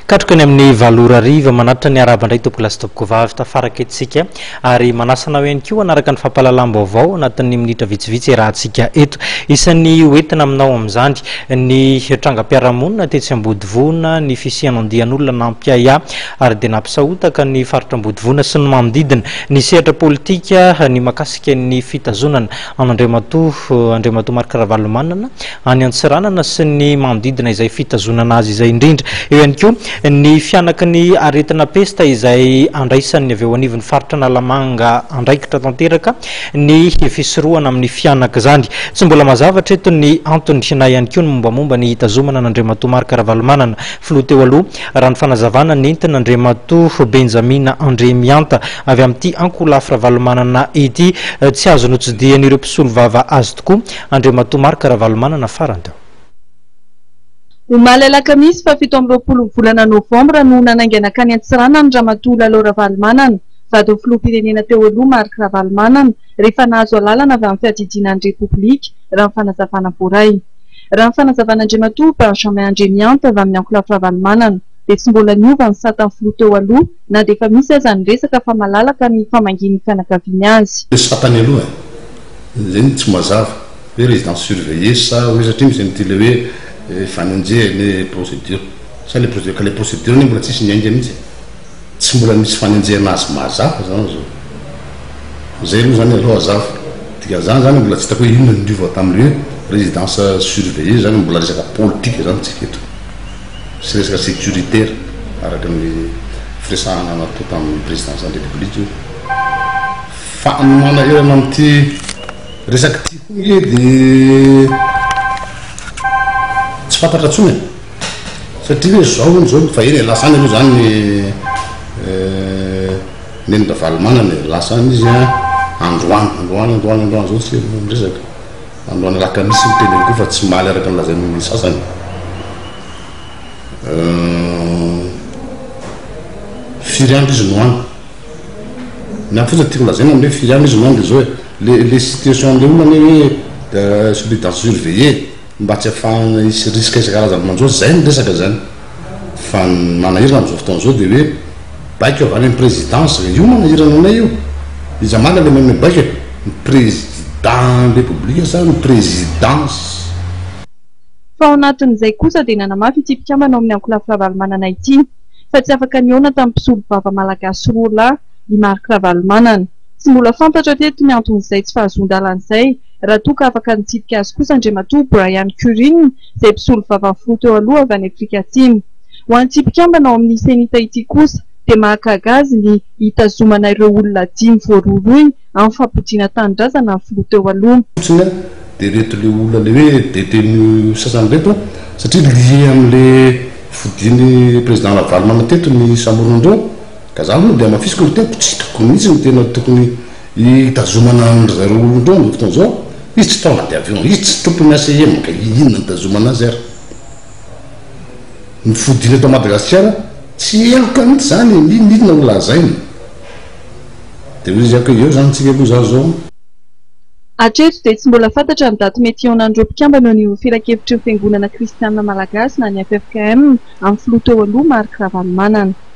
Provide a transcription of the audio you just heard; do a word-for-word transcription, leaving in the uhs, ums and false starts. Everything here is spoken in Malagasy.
katrokany amin'ny valora riva manatitra ny araba ndray tompoko lasa tompoko vavy tafaraka etsika ary manasana ho ihany koa anaraka ny fampahalalam-baovao anatin'ny minitra vitsivitsy rahantsika eto isan'ny hoentina aminao amin'izany ny trangam-piarahamonina tetsy ambodivona ny fisian'andian'olona nampiaya ary dia nampisahotaka ny faritra ambodivona sy ny manodidina ny sehatra politika ny makasika ny fitazonana an'Andriamatoa Andriamatoa Marc Ravalomanana any Antsiranana sy ny manodidina izay fitazonana azy izay indrindra eo ihany koa ny fianaky ny aretina pesta izay andraisan'ny avy eo anivon'ny faritra Nalamanga andraikitra tanteraka ny fisorohana amin'ny fianaka izany tsy mbola mazavatra eto ny antony na ihany koa ny mombamomba ny hitazomana n'Andriamatoa Marc Ravalomanana filoha teo aloha raha ny fanazavana nentina Andriamatoa Benjamina Andremianta avy amin'ity Ankolafy Ravalomanana ity tsy azo notsidihan'ireo mpisolo vava azy tokoa Andriamatoa Marc Ravalomanana farany teo. Omaly alakamisy fa fito amby roapolo volana novambra no nanaingana kany Antsirana ny Ramatoa Lalao Ravalomanana vady filoham-pirenena teo aloha Marc Ravalomanana rehefa nahazo alalana avy amin'ny fiadidinan'ny Repoblika raha ny fanazavana voaray. Raha ny fanazavana Andriamatoa Benjamin Andremianta avy amin'ny Ankolafy Ravalomanana dia tsy mbola niova ny satany filoha teo aloha na dia efa misy aza ny resaka fa malalaka ny famangin'ny fianakaviany azy. Satany aloha izay tsy mazava hoe résidence surveillée sa hoe satria misy an'ity le hoe fanenjea les procédures sa les procédures ka les procédures ny mbola tsisy nyainga mihitsy tsy mbola misy fanenjehana azy mazava zany zao zay aloha zany aloha azava tika zany zany mbola tsy hitako hoe inona ny diova tamin'le résidence surveillée zany mbola resaka politique zany tsika eto sy resaka sécuritaire araka ny firesahana natao tamin'ny présidence de la république fa manahirana amin'ity resaka ty koa dia tsy fantatra tsony satria hoe zao zao fa eny lasany aloha zany neny Ravalomanana lasany izy androany androany androany androany zao tsy miresaka androany alakamisy ny teny koa fa tsy maly araka ny lazan'ny sasany firy andro izy noany ny amin'ny fotsiny tiako lazaina amin'le firy andro izy noany dia zao hoe les situations le olona hoe celui dans surveillé mba tsy afahana isy risque isan-karazany manjao zay ny resaka zany fa manahirana amin'izao fotoana zao dia hoe baika avy any amin'ny présidence io manahirana anay io izy amana le meme baika ny président république sa ny présidence. Fa ao anatin'izay kosa dia nanamafy ity mpikambana ao amin'ny Ankolafy Ravalomanana ity fa tsy afaka nihaona tamin'ny mpisolo vava malagasy roa lahy i Marc Ravalomanana. Tsy mbola fantatra teto ny anton'izay tsy fahazon-dalan'izay raha toa ka afaka nitsidika azy kosa Andriamatoa Brian Curin izay mpisolo vava filoha teo aloha avy any Afrika Atsimo. Ho an'ity mpikambana ao amin'ny senita ity kosa dia mahagaga azy ny hitazomana ireo olona dimy voaroroy amin'ny fampodiana tanindrazana amin'ny filoha teo aloha. Dia reto le olona le hoe détenu sasany reto satria lié amin'le fodiany président Ravalomanana teto ny Samorondreo ka zany moa dia mafisiko ny tempo tsy hitako mihitsy ny tena tokony hitazomana zareo olondreo amin'ny fotoana zao izy tsy tao anaty avion izy tsy tompo miasa emaka inona nitazomana azy ary ny fodiana eto Madagasikara tsy elaka mihitsy zany inona ho lazaina dia izy ako eo zany tsika aloha zany zao. Hatreto dia tsy mbola fantatra ny daty mety ionan'ireo mpikambana ny firak-hevitry ny fiangonana kristianina malagasy na ny F F K M amin'ny filoha teo aloha Marc Ravalomanana.